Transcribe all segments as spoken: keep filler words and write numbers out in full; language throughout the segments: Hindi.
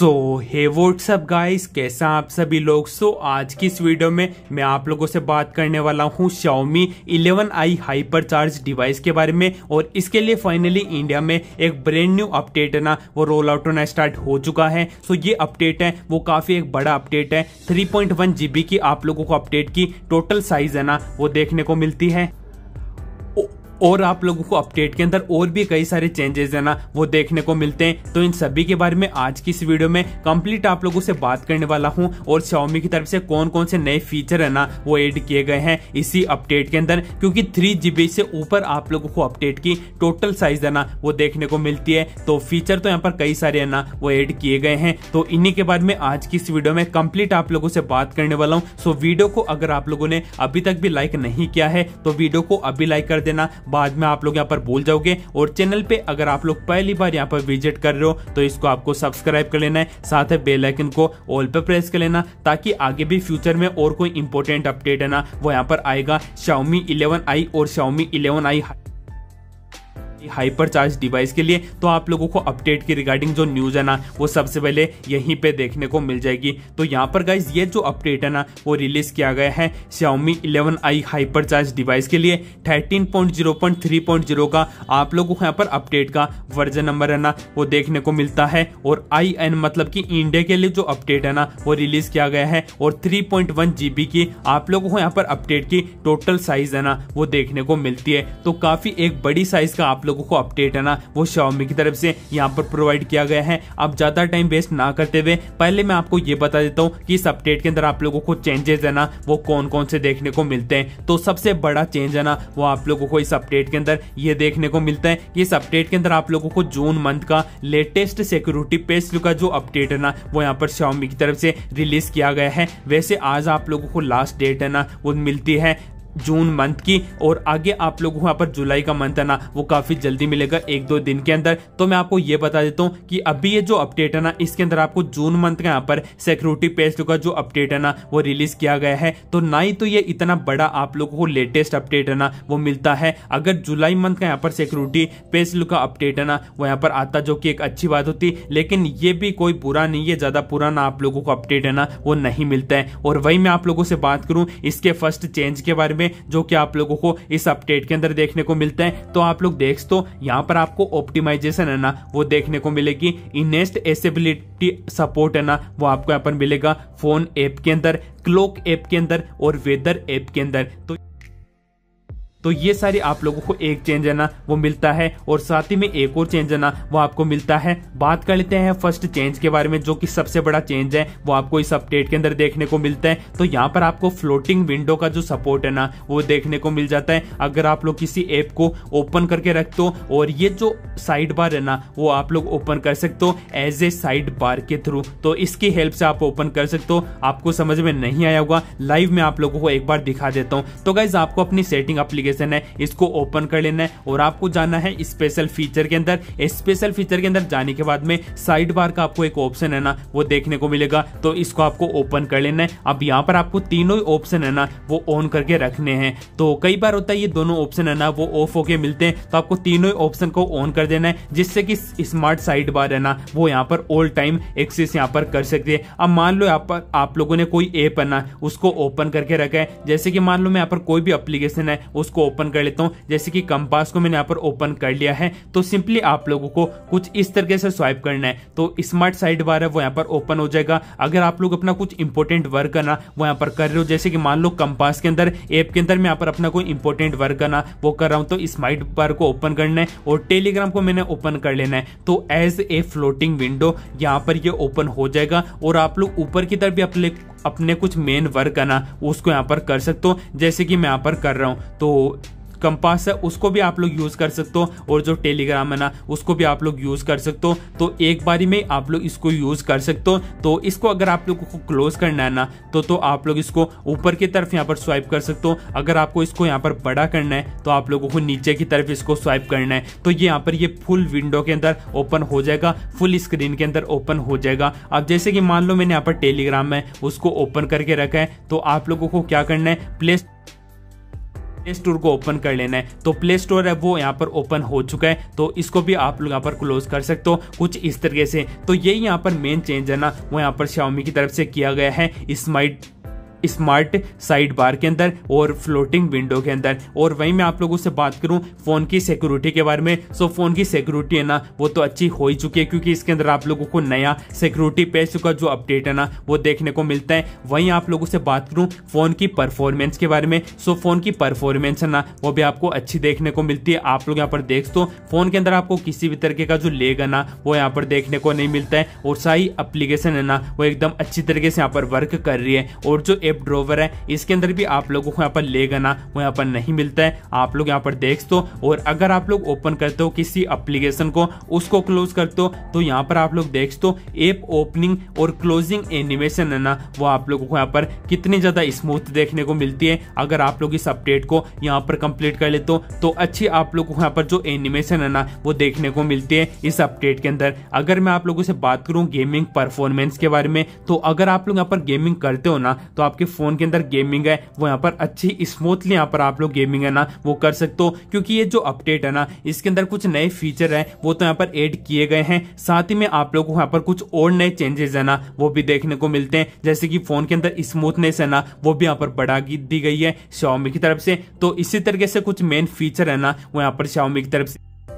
सो हे व्हाट्सअप गाइस, कैसा आप सभी लोग। सो so, आज की इस वीडियो में मैं आप लोगों से बात करने वाला हूँ Xiaomi eleven I hyper charge device के बारे में। और इसके लिए फाइनली इंडिया में एक ब्रांड न्यू अपडेट है ना, वो रोल आउट होना स्टार्ट हो चुका है। सो so, ये अपडेट है वो काफी एक बड़ा अपडेट है। थ्री पॉइंट वन जीबी की आप लोगों को अपडेट की टोटल साइज है ना वो देखने को मिलती है। और आप लोगों को अपडेट के अंदर और भी कई सारे चेंजेस है ना वो देखने को मिलते हैं। तो इन सभी के बारे में आज की इस वीडियो में कंप्लीट आप लोगों से बात करने वाला हूं। और Xiaomi की तरफ से कौन कौन से नए फीचर है ना वो ऐड किए गए हैं इसी अपडेट के अंदर, क्योंकि थ्री जीबी से ऊपर आप लोगों को अपडेट की टोटल साइज है ना वो देखने को मिलती है। तो फीचर तो यहाँ पर कई सारे है ना वो ऐड किए गए हैं। तो इन्हीं के बारे में आज की इस वीडियो में कंप्लीट आप लोगों से बात करने वाला हूँ। सो वीडियो को अगर आप लोगों ने अभी तक भी लाइक नहीं किया है तो वीडियो को अभी लाइक कर देना, बाद में आप लोग यहाँ पर भूल जाओगे। और चैनल पे अगर आप लोग पहली बार यहाँ पर विजिट कर रहे हो तो इसको आपको सब्सक्राइब कर लेना है, साथ में बेल आइकन को ऑल पे प्रेस कर लेना, ताकि आगे भी फ्यूचर में और कोई इंपॉर्टेंट अपडेट है ना वो यहाँ पर आएगा Xiaomi इलेवन आई और Xiaomi eleven I hyper charge device के लिए, तो आप लोगों को अपडेट की रिगार्डिंग जो न्यूज है ना वो सबसे पहले यहीं पे देखने को मिल जाएगी। तो यहाँ पर गाइज ये जो अपडेट है ना वो रिलीज किया गया है Xiaomi eleven I hyper charge device के लिए thirteen point zero point three point zero का आप लोगों को यहाँ पर अपडेट का वर्जन नंबर है ना वो देखने को मिलता है। और आई एन मतलब कि इंडिया के लिए जो अपडेट है ना वो रिलीज किया गया है। और थ्री पॉइंट वन जीबी की आप लोगों को यहाँ पर अपडेट की टोटल साइज है ना वो देखने को मिलती है। तो काफी एक बड़ी साइज का आप लोगों को अपडेट है ना वो Xiaomi की तरफ से यहाँ पर प्रोवाइड किया गया है। अब ज्यादा टाइम वेस्ट ना करते हुए पहले मैं आपको ये बता देता हूँ कि इस अपडेट के अंदर आप लोगों को चेंजेस है ना वो कौन कौन से देखने को मिलते हैं। तो सबसे बड़ा चेंज है ना वो आप लोगों को इस अपडेट के अंदर ये देखने को मिलता है कि इस अपडेट के अंदर आप लोगों को जून मंथ का लेटेस्ट सिक्योरिटी पेज का जो अपडेट है ना वो यहाँ पर Xiaomi की तरफ से रिलीज किया गया है। वैसे आज आप लोगों को लास्ट डेट है ना वो मिलती है जून मंथ की, और आगे आप लोगों को यहाँ पर जुलाई का मंथ है ना वो काफी जल्दी मिलेगा, एक दो दिन के अंदर। तो मैं आपको ये बता देता हूँ कि अभी ये जो अपडेट है ना इसके अंदर आपको जून मंथ का यहाँ पर सिक्योरिटी पेज का जो अपडेट है ना वो रिलीज किया गया है। तो ना ही तो ये इतना बड़ा आप लोगों को लेटेस्ट अपडेट है ना वो मिलता है। अगर जुलाई मंथ का यहाँ पर सिक्योरिटी पेज का अपडेट है ना वो यहाँ पर आता, जो कि एक अच्छी बात होती, लेकिन ये भी कोई बुरा नहीं है, ज्यादा पुराना आप लोगों को अपडेट है ना वो नहीं मिलता है। और वही मैं आप लोगों से बात करूं इसके फर्स्ट चेंज के बारे में जो कि आप लोगों को इस अपडेट के अंदर देखने को मिलता है। तो आप लोग देख तो यहाँ पर आपको ऑप्टिमाइजेशन है ना वो देखने को मिलेगी। इनेस्ट एसेबिलिटी सपोर्ट है ना वो आपको यहाँ पर मिलेगा फोन ऐप के अंदर, क्लॉक ऐप के अंदर और वेदर ऐप के अंदर। तो तो ये सारी आप लोगों को एक चेंज है ना वो मिलता है। और साथ ही में एक और चेंज है ना वो आपको मिलता है। बात कर लेते हैं फर्स्ट चेंज के बारे में, जो कि सबसे बड़ा चेंज है वो आपको इस अपडेट के अंदर देखने को मिलता है। तो यहाँ पर आपको फ्लोटिंग विंडो का जो सपोर्ट है ना वो देखने को मिल जाता है। अगर आप लोग किसी ऐप को ओपन करके रखते हो और ये जो साइड बार है ना वो आप लोग ओपन कर सकते हो एज ए साइड बार के थ्रू, तो इसकी हेल्प से आप ओपन कर सकते हो। आपको समझ में नहीं आया होगा, लाइव में आप लोगों को एक बार दिखा देता हूँ। तो गाइज आपको अपनी सेटिंग एप्लीकेशन है इसको ओपन कर लेना है और आपको जाना है स्पेशल फीचर के अंदर। स्पेशल फीचर के अंदर जाने के बाद में साइड बार का आपको एक ऑप्शन है ना वो देखने को मिलेगा, तो इसको आपको ओपन कर लेना है। अब यहाँ पर आपको तीनों ऑप्शन है ना वो ऑन करके रखने हैं। तो कई बार होता है ये दोनों ऑप्शन है ना वो ऑफ होके मिलते हैं, तो आपको तीनों ऑप्शन को ऑन कर देना है, जिससे कि स्मार्ट साइड बार है ना वो यहाँ पर ऑल टाइम एक्सेस यहाँ पर कर सकते हैं। अब मान लो यहाँ पर आप लोगों ने कोई ऐप है ना उसको ओपन करके रखा है, जैसे कि मान लो मैं यहाँ पर कोई भी एप्लीकेशन है उसको ओपन कर लेता हूं, जैसे कि कंपास को मैंने यहाँ पर ओपन कर लिया है। तो सिंपली आप लोगों को कुछ इस तरीके से स्वाइप करना है, तो स्मार्ट साइड बार है वो यहाँ पर ओपन हो जाएगा। अगर आप लोग अपना कुछ इंपॉर्टेंट वर्क करना वो यहाँ पर कर रहे हो, जैसे कि मान लो कंपास के अंदर ऐप के अंदर मैं यहाँ पर अपना कोई इंपॉर्टेंट वर्क करना वो कर रहा हूं, तो स्मार्ट बार को ओपन करना है और टेलीग्राम को मैंने ओपन कर लेना है। तो एज ए फ्लोटिंग विंडो यहाँ पर ये ओपन हो जाएगा और आप लोग ऊपर की तरफ भी अपने अपने कुछ मेन वर्क है ना उसको यहाँ पर कर सकते हो, जैसे कि मैं यहाँ पर कर रहा हूँ। तो कंपास है उसको भी आप लोग यूज कर सकते हो और जो टेलीग्राम है ना उसको भी आप लोग यूज कर सकते हो। तो एक बारी में आप लोग इसको यूज कर सकते हो। तो इसको अगर आप लोगों को क्लोज करना है ना तो तो आप लोग इसको ऊपर की तरफ यहाँ पर स्वाइप कर सकते हो। अगर आपको इसको यहाँ पर बड़ा करना है तो आप लोगों को नीचे की तरफ इसको स्वाइप करना है, तो ये यहाँ पर ये फुल विंडो के अंदर ओपन हो जाएगा, फुल स्क्रीन के अंदर ओपन हो जाएगा। अब जैसे कि मान लो मैंने यहाँ पर टेलीग्राम में उसको ओपन करके रखा है, तो आप लोगों को क्या करना है, प्ले प्ले स्टोर को ओपन कर लेना है। तो प्ले स्टोर है वो यहाँ पर ओपन हो चुका है, तो इसको भी आप लोग यहाँ पर क्लोज कर सकते हो कुछ इस तरीके से। तो यही यहाँ पर मेन चेंज है ना वो यहाँ पर Xiaomi की तरफ से किया गया है स्मार्ट स्मार्ट साइड बार के अंदर और फ्लोटिंग विंडो के अंदर। और वहीं मैं आप लोगों से बात करूं फोन की सिक्योरिटी के बारे में, सो फोन की सिक्योरिटी है ना वो तो अच्छी हो ही चुकी है, क्योंकि इसके अंदर आप लोगों को नया सिक्योरिटी पैच का जो अपडेट है ना वो देखने को मिलता है। वहीं आप लोगों से बात करूं फोन की परफॉर्मेंस के बारे में, सो फोन की परफॉर्मेंस है ना वो भी आपको अच्छी देखने को मिलती है। आप लोग यहाँ पर देख तो फोन के अंदर आपको किसी भी तरीके का जो लेग है ना वो यहाँ पर देखने को नहीं मिलता है, और सारी एप्लीकेशन है ना वो एकदम अच्छी तरीके से यहाँ पर वर्क कर रही है। और जो एप ड्रॉवर है इसके अंदर भी आप लोगों को यहाँ पर लेग है ना वो यहाँ पर नहीं मिलता है, आप लोग यहाँ पर देख तो। और अगर आप लोग ओपन करते हो किसी एप्लीकेशन को, उसको क्लोज करते हो, तो यहाँ पर आप लोग देख तो ऐप ओपनिंग और क्लोजिंग एनिमेशन है ना वो आप लोगों को यहाँ पर कितनी ज्यादा स्मूथ देखने को मिलती है। अगर आप लोग इस अपडेट को यहाँ पर कंप्लीट कर लेते हो तो अच्छी आप लोगों को यहाँ पर जो एनिमेशन है ना वो देखने को मिलती है इस अपडेट के अंदर। अगर मैं आप लोगों से बात करूं गेमिंग परफॉर्मेंस के बारे में, तो अगर आप लोग यहाँ पर गेमिंग करते हो ना तो आपके फोन के अंदर गेमिंग है वो यहाँ पर अच्छी स्मूथली यहाँ पर आप लोग गेमिंग है ना वो कर सकते हो, क्योंकि ये जो अपडेट है ना इसके अंदर कुछ नए फीचर है वो तो यहाँ पर ऐड किए गए हैं। साथ ही में आप लोगों को यहाँ पर कुछ और नए चेंजेस है ना वो भी देखने को मिलते हैं, जैसे कि फोन के अंदर स्मूथनेस है ना वो भी यहाँ पर बढ़ा दी गई है Xiaomi की तरफ से। तो इसी तरीके से कुछ मेन फीचर है ना वो यहाँ पर Xiaomi की तरफ से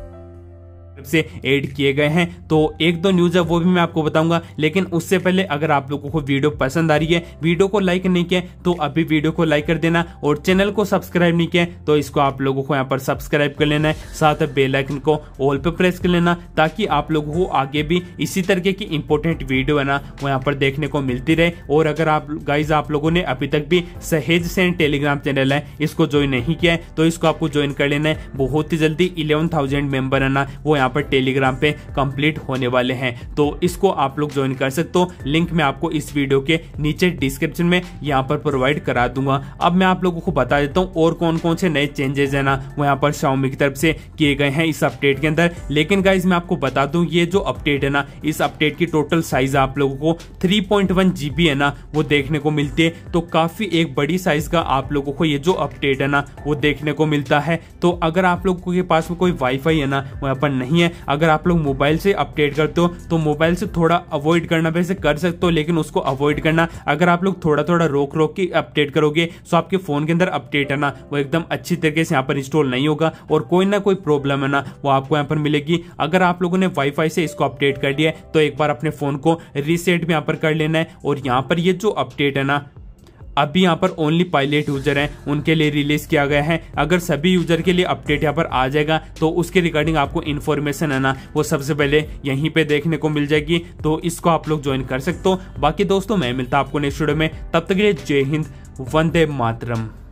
से ऐड किए गए हैं। तो एक दो न्यूज है वो भी मैं आपको बताऊंगा, लेकिन उससे पहले अगर आप लोगों को वीडियो पसंद आ रही है, वीडियो को लाइक नहीं किया तो अभी वीडियो को लाइक कर देना, और चैनल को सब्सक्राइब नहीं किया तो इसको आप लोगों को यहाँ पर सब्सक्राइब कर लेना है, साथ में बेल आइकन को ऑल पे प्रेस कर लेना, ताकि आप लोगों को आगे भी इसी तरीके की इंपॉर्टेंट वीडियो है ना वो यहाँ पर देखने को मिलती रहे। और अगर आप गाइज आप लोगों ने अभी तक भी सहेज सेन टेलीग्राम चैनल है इसको ज्वाइन नहीं किया है तो इसको आपको ज्वाइन कर लेना है। बहुत ही जल्दी इलेवन थाउजेंड मेंबर है ना वो यहाँ पर टेलीग्राम पे कंप्लीट होने वाले हैं, तो इसको आप लोग ज्वाइन कर सकते हो। लिंक मैं आपको इस वीडियो के नीचे डिस्क्रिप्शन में यहाँ पर प्रोवाइड करा दूंगा। अब मैं आप लोगों को बता देता हूँ और कौन कौन से नए चेंजेस है ना वो यहाँ पर Xiaomi की तरफ से किए गए हैं इस अपडेट के अंदर। लेकिन गाइज मैं आपको बता दूं ये जो अपडेट है ना इस अपडेट की टोटल साइज आप लोगों को थ्री पॉइंट वन जीबी है ना वो देखने को मिलती है, तो काफी एक बड़ी साइज का आप लोगों को ये जो अपडेट है ना वो देखने को मिलता है। तो अगर आप लोगों के पास में कोई वाईफाई है ना वो यहाँ पर नहीं है, अगर आप लोग मोबाइल से अपडेट करते हो तो मोबाइल से थोड़ा अवॉइड करना, वैसे कर सकते हो लेकिन उसको अवॉइड करना। अगर आप लोग थोड़ा थोड़ा रोक रोक के अपडेट करोगे तो आपके फोन के अंदर अपडेट है ना वो एकदम अच्छी तरीके से यहाँ पर इंस्टॉल नहीं होगा और कोई ना कोई प्रॉब्लम है ना वो आपको यहाँ पर मिलेगी। अगर आप लोगों ने वाईफाई से इसको अपडेट कर दिया है तो एक बार अपने फोन को रीसेट भी यहाँ पर कर लेना है। और यहाँ पर ये जो अपडेट है ना अभी यहाँ पर ओनली पायलट यूजर हैं उनके लिए रिलीज किया गया है। अगर सभी यूजर के लिए अपडेट यहाँ पर आ जाएगा तो उसके रिगार्डिंग आपको इन्फॉर्मेशन है ना वो सबसे पहले यहीं पे देखने को मिल जाएगी, तो इसको आप लोग ज्वाइन कर सकते हो। बाकी दोस्तों मैं मिलता आपको नेक्स्ट वीडियो में, तब तक के लिए जय हिंद, वंदे मातरम।